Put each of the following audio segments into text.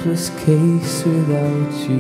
hopeless case without you.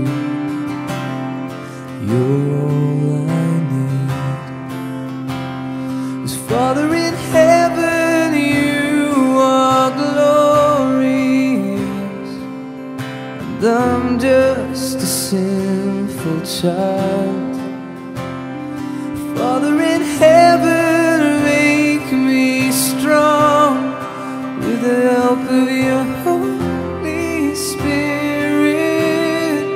You're all I need. 'Cause Father in heaven, you are glorious, and I'm just a sinful child. Father in heaven, make me strong with the help of your Holy Spirit.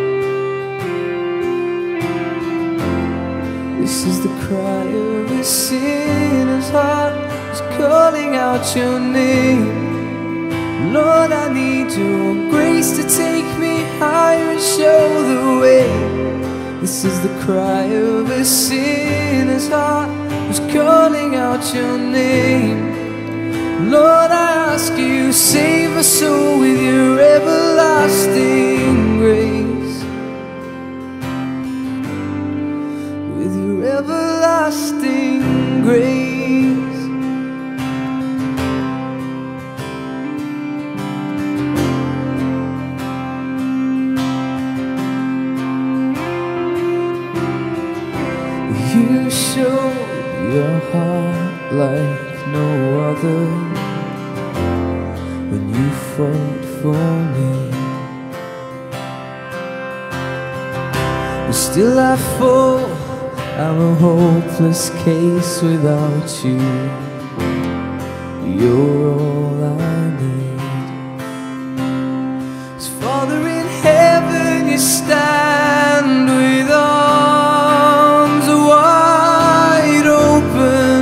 This is the cry of a sinner's heart, who's calling out your name. Lord, I need your grace to take me higher and show the way. This is the cry of a sinner's heart, who's calling out your name. Lord, I ask you, save my soul with your everlasting grace. With your everlasting grace. You showed your heart like no other when you fought for me. But still I fall, I'm a hopeless case without you. You're all I need. 'Cause Father in heaven, you stand with arms wide open,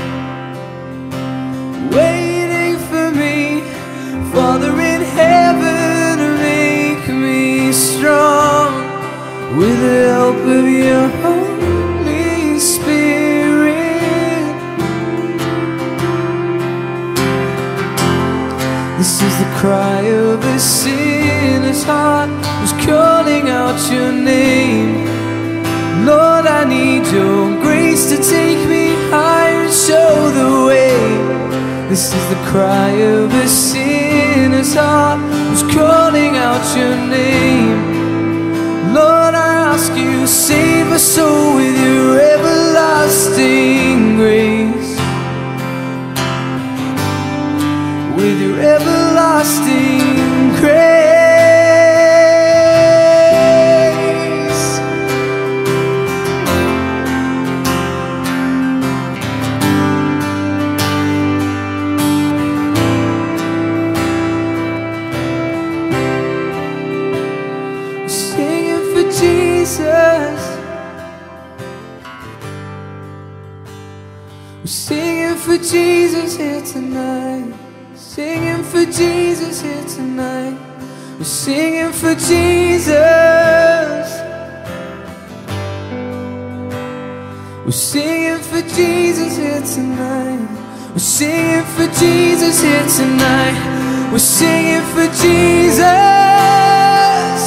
waiting for me. Father in heaven, make me strong with the help of your Holy Spirit. This is the cry of a sinner's heart, who's calling out your name. Lord, I need your grace to take me higher and show the way. This is the cry of a sinner's heart, who's calling out your name. Lord, I ask you, save my soul with your everlasting grace. With your everlasting grace. Singing for Jesus. We're singing for Jesus here tonight. Singing for Jesus here tonight. We're singing for Jesus. We're singing for Jesus here tonight. We're singing for Jesus here tonight. We're singing for Jesus.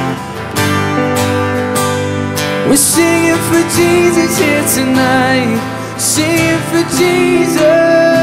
We're singing for Jesus here tonight. Singing for Jesus.